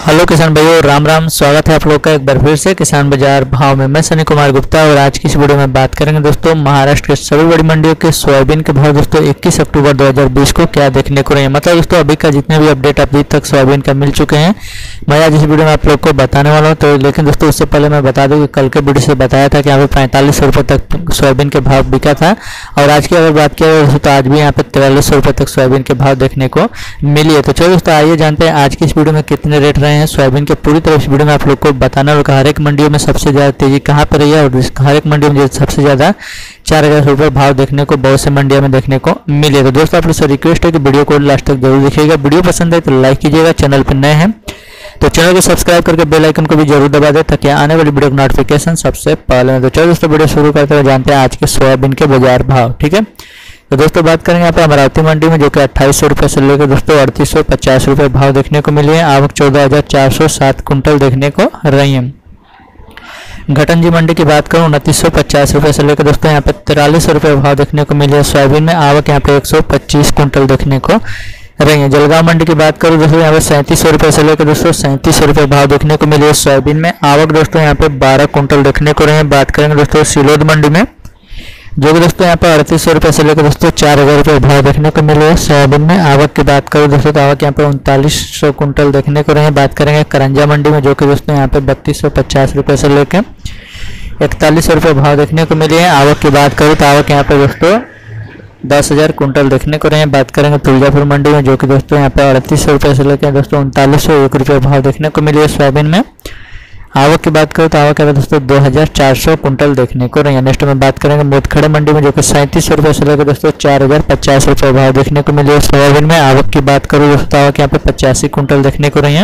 Hello किसान भाइयों, राम राम। स्वागत है आप लोग का एक बार फिर से किसान बाजार भाव में। मैं सनी कुमार गुप्ता और आज की इस वीडियो में बात करेंगे दोस्तों महाराष्ट्र के सभी बड़ी मंडियों के सोयाबीन के भाव दोस्तों 21 अक्टूबर 2020 को क्या देखने को रहे हैं। मतलब दोस्तों अभी का जितने भी अपडेट अभी तक सोयाबीन का मिल चुके हैं मैं आज इस वीडियो में आप लोग को बताने वाला हूँ। तो लेकिन दोस्तों उससे पहले मैं बता दूँ कि कल के वीडियो से बताया था कि यहाँ पे 4500 रुपये तक सोयाबीन के भाव बिका था और आज की अगर बात किया जाए तो आज भी यहाँ पे 4300 रुपये तक सोयाबीन के भाव देखने को मिली है। तो चलो दोस्तों आइए जानते हैं आज की इस वीडियो में कितने रेट रहे हैं सोयाबीन के। पूरी तरह इस वीडियो में आप लोग को बताना होगा हर एक मंडियों में सबसे ज़्यादा तेजी कहाँ पर रही है और हर एक मंडी में सबसे ज़्यादा 4000 रुपये भाव देखने को बहुत से मंडियों में देखने को मिले। तो दोस्तों आप लोग से रिक्वेस्ट है कि वीडियो को लास्ट तक जरूर देखिएगा। वीडियो पसंद है तो लाइक कीजिएगा, चैनल पर नए हैं तो चैनल को सब्सक्राइब करके बेल आइकन को भी जरूर दबा दें ताकि आने वाली वीडियो का नोटिफिकेशन सबसे पहले। तो चलो दोस्तों वीडियो शुरू करते हुए जानते हैं आज के सोयाबीन के बाजार भाव। ठीक है, तो दोस्तों बात करेंगे यहाँ पे अमरावती मंडी में जो कि 2800 रुपये से लेकर दोस्तों 3850 रुपये भाव देखने को मिली है। आवक 14407 कुंटल देखने को रही है। घटन जी मंडी की बात करूँ 2950 रुपये से लेकर दोस्तों यहाँ पे 4300 रुपये भाव देखने को मिली है। सोयाबीन में आवक यहाँ पे 125 कुंटल देखने को रही है। जलगांव मंडी की बात करूँ दोस्तों यहाँ पे 3700 रुपये से लेकर दोस्तों 3700 रुपये भाव देखने को मिली है। सोयाबीन में आवक दोस्तों यहाँ पे 12 कुंटल देखने को रही है। बात करेंगे दोस्तों सिलोद मंडी में जो कि दोस्तों यहाँ पे 3800 रुपये से लेकर दोस्तों 4000 रुपये भाव देखने को मिले हैं। सोयाबीन में आवक की बात करूँ दोस्तों तो आवक यहाँ पे 3900 कुंटल देखने को रहे हैं। बात करेंगे करंजा मंडी में जो कि दोस्तों यहाँ पे 3250 रुपये से लेकर 4100 रुपये भाव देखने को मिली है। आवक की बात करूँ तो आवक यहाँ पे दोस्तों 10,000 कुंटल देखने को रहे हैं। बात करेंगे तुलजापुर मंडी में जो कि दोस्तों यहाँ पे 3800 रुपये से लेकर दोस्तों 3901 रुपये भाव देखने को मिली है। सोयाबीन में आवक की बात करें तो आवक है दोस्तों 2400 कुंटल देखने को रही है। नेक्स्ट में बात करेंगे मोतखड़े मंडी में जो कि 3700 रुपये से लेकर दोस्तों 4050 रुपये भाव देखने को मिली है। सोयाबीन में आवक की बात करूँ दोस्तों आवक यहाँ पे 85 कुंटल देखने को रही है।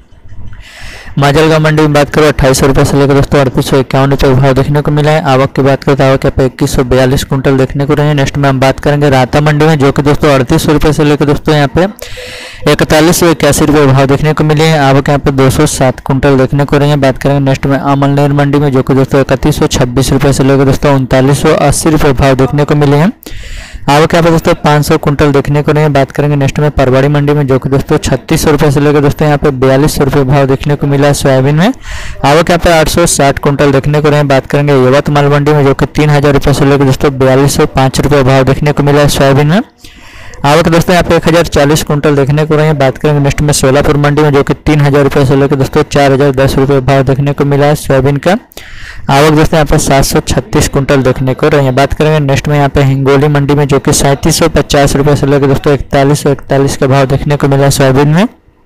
माजलगांव मंडी में बात करो 2800 रुपये से लेकर दोस्तों 3851 रुपये भाव देखने को मिला है। आवक की बात करें तो आवक यहाँ पे 2142 कुंटल देखने को रही है। नेक्स्ट में हम बात करेंगे राता मंडी में जो कि दोस्तों 3800 रुपये से लेकर दोस्तों यहाँ पे 4181 रुपये भाव देखने को मिले हैं। आवक यहाँ पे 207 कुंटल देखने को रही है। बात करेंगे नेक्स्ट में अमलनेर मंडी में जो कि दोस्तों 3126 रुपये से लेकर दोस्तों 3980 रुपये भाव देखने को मिले हैं। आवक यहाँ पे दोस्तों 500 कुंटल देखने को रही है। बात करेंगे नेक्स्ट में परवाड़ी मंडी में जो कि दोस्तों 3600 रुपये से लेकर दोस्तों यहाँ पे 4200 रुपये भाव देखने को मिला है। सोयाबीन में आवक यहाँ पे 860 कुंटल देखने को रही है। बात करेंगे यवतमाल मंडी में जो कि 3000 रुपये से लेकर दोस्तों 4205 रुपये भाव देखने को मिला है। सोयाबीन में आवक दोस्तों यहाँ पे 1040 कुंटल देखने को रही है। बात करेंगे नेक्स्ट में सोलापुर मंडी में जो कि 3000 रुपये से लेकर दोस्तों 4010 रुपये भाव देखने को मिला है। सोयाबीन का आवक दोस्तों यहाँ पे 736 कुंटल देखने को रही है। बात करेंगे नेक्स्ट में यहाँ पे हिंगोली मंडी में जो कि 3750 रुपये से लेकर दोस्तों 4141 का भाव देखने को मिला है। सोयाबीन में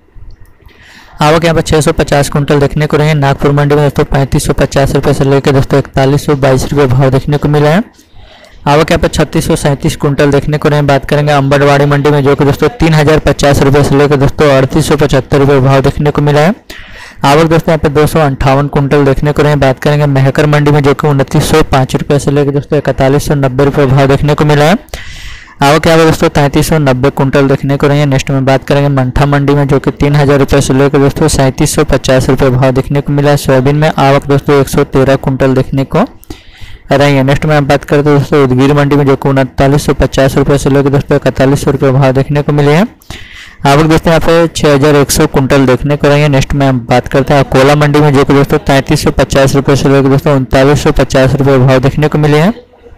आवक यहाँ पे 650 कुंटल देखने को रही है। नागपुर मंडी में दोस्तों 3550 रुपये से लेकर दोस्तों 4122 रुपये भाव देखने को मिला है। आवक यहाँ पे 3637 कुंटल देखने को रहे हैं। बात करेंगे अंबड़वाड़ी मंडी में जो कि दोस्तों 3050 रुपये से लेकर दोस्तों 3875 रुपये भाव देखने को मिला है। आवक दोस्तों यहाँ पे 258 कुंटल देखने को रहे हैं। बात करेंगे मेहकर मंडी में जो कि 2905 रुपये से लेकर दोस्तों 4190 रुपये भाव देखने को मिला है। आवक यहाँ पे दोस्तों 3390 कुंटल देखने को रही है। नेक्स्ट में बात करेंगे मंठा मंडी में जो कि 3000 रुपये से लेकर दोस्तों 3750 रुपये भाव देखने को मिला है। सोयाबीन में आवक दोस्तों 113 कुंटल देखने को रही है। नेक्स्ट में हम बात करते हैं दोस्तों उदगीर मंडी में जो कि 3950 रुपये से लेकर दोस्तों 4100 रुपये भाव देखने को मिले हैं। आवक दोस्तों यहाँ पे 6100 कुंटल देखने को रही है। नेक्स्ट में हम बात करते हैं अकोला मंडी में जो कि दोस्तों 3350 रुपये से लेकर दोस्तों 3950 रुपये भाव देखने को मिले हैं।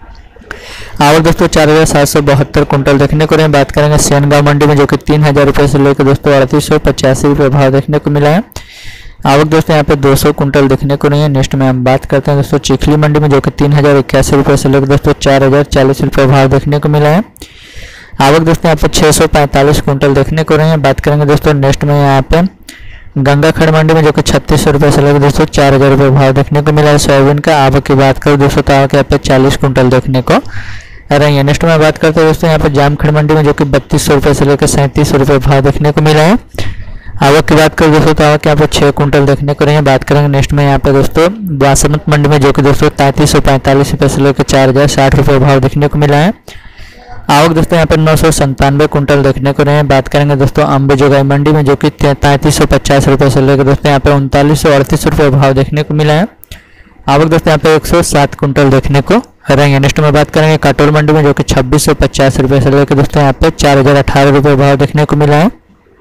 आवक दोस्तों 4772 कुंटल देखने को रही है। बात करेंगे सेनगांव मंडी में जो कि 3000 रुपये से लेकर दोस्तों 3885 रुपये भाव देखने को मिला है। आवक दोस्तों यहाँ पे 200 कुंटल देखने को रही है। नेक्स्ट में हम बात करते हैं दोस्तों चिखली मंडी में जो कि 3081 रुपये से लेकर दोस्तों 4040 रुपये भाव देखने को मिला है। आवक दोस्तों यहाँ पे 645 कुंटल देखने को रही है। बात करेंगे दोस्तों नेक्स्ट में यहाँ पे गंगाखड़ मंडी में जो कि 3600 रुपये से लेकर दोस्तों 4000 रुपये भाव देखने को मिला है। सोयाबीन का आवक की बात करूँ दोस्तों तो आवक यहाँ पे 40 कुंटल देखने को रही है। नेक्स्ट में बात करते हैं दोस्तों यहाँ पे जामखड़ मंडी में जो कि 3200 रुपये से लेकर 3700 रुपये भाव देखने को मिला है। आवक की बात करें दोस्तों तो आवक यहाँ पे 6 कुंटल देखने को रही है। बात करेंगे नेक्स्ट में यहाँ पे दोस्तों बासमत मंडी में जो कि दोस्तों 3345 रुपये से लेकर 4060 रुपये भाव देखने को मिला है। आवक दोस्तों यहाँ पे 997 कुंटल देखने को रहे हैं। बात करेंगे दोस्तों अम्बेजोगाई मंडी में जो कि 3350 रुपये से लेकर दोस्तों यहाँ पे 3938 रुपये भाव देखने को मिला है। आवक दोस्तों यहाँ पे 107 कुंटल देखने को रहेंगे। नेक्स्ट में बात करेंगे काटोल मंडी में जो कि 2650 रुपये से लेकर दोस्तों यहाँ पे 4018 रुपये भाव देखने को मिला है।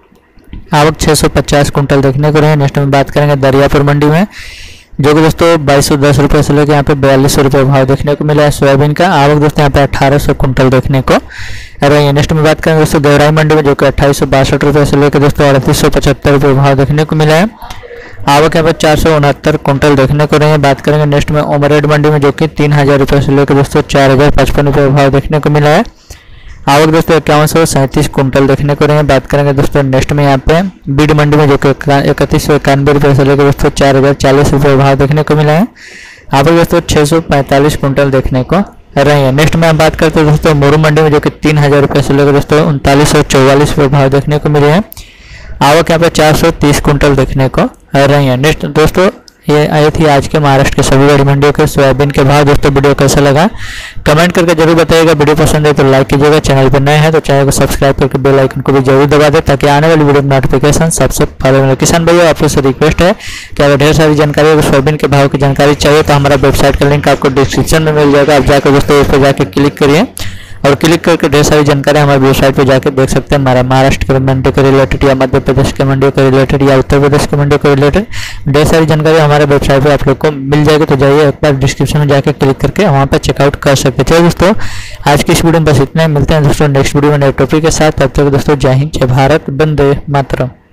आवक 650 कुंटल देखने को रही है। नेक्स्ट में बात करेंगे दरियापुर मंडी में, जो कि दोस्तों 2210 रुपये से लेकर यहाँ पे 4200 रुपये भाव देखने को मिला है सोयाबीन का। आवक दोस्तों यहाँ पे 1800 कुंटल देखने को रही है। नेक्स्ट में बात करेंगे दोस्तों देवराई मंडी में, जो कि 2862 रुपये से लेकर दोस्तों 3875 रुपये भाव देखने को मिला है। आवक यहाँ पर 469 कुंटल देखने को रही है। बात करेंगे नेक्स्ट में उमरेड मंडी में, जो कि 3000 रुपये से लेकर दोस्तों 4055 रुपये भाव देखने को मिला है। आवक दोस्तों 5137 कुंटल देखने को रही है। बात करेंगे दोस्तों नेक्स्ट में यहाँ पे बीड मंडी में, जो कि 3191 रुपये से लेकर दोस्तों 4040 रुपये भाव देखने को मिला है। आवक दोस्तों 645 कुंटल देखने को रही है। नेक्स्ट में हम बात करते हैं दोस्तों मोरू मंडी में, जो कि 3000 रुपये से लेकर दोस्तों 3944 रुपये भाव देखने को मिले हैं। आवक यहाँ पे 430 कुंटल देखने को रही है। नेक्स्ट दोस्तों ये आई थी आज के महाराष्ट्र के सभी बड़ी मंडियों के सोयाबीन के भाव। दोस्तों वीडियो कैसा लगा कमेंट करके जरूर बताइएगा। वीडियो पसंद है तो लाइक कीजिएगा, चैनल पर नए हैं तो चैनल को सब्सक्राइब करके बेल आइकन को भी जरूर दबा दें, ताकि आने वाली वीडियो नोटिफिकेशन सबसे पहले मिले। किसान भाइयों आपसे से रिक्वेस्ट है कि अगर ढेर सारी जानकारी अगर सोयाबीन के भाव की जानकारी चाहिए तो हमारा वेबसाइट का लिंक आपको डिस्क्रिप्शन में मिल जाएगा। आप जाकर दोस्तों इस पर जाकर क्लिक करिए और क्लिक करके ढेर सारी जानकारी हमारे वेबसाइट पर जाकर देख सकते हैं। हमारा महाराष्ट्र के मंडी के रिलेटेड या मध्य प्रदेश के मंडियों के रिलेटेड या उत्तर प्रदेश के मंडियों के रिलेटेड ढेर सारी जानकारी हमारे वेबसाइट पर आप लोग को मिल जाएगी। तो जाइए एक बार डिस्क्रिप्शन में जाकर क्लिक करके वहाँ पर चेकआउट कर सकते हैं। दोस्तों आज की इस वीडियो में बस इतना ही। मिलते हैं दोस्तों नेक्स्ट वीडियो में नए टॉपिक के साथ। तब तक दोस्तों जय हिंद, जय भारत, वंदे मातरम।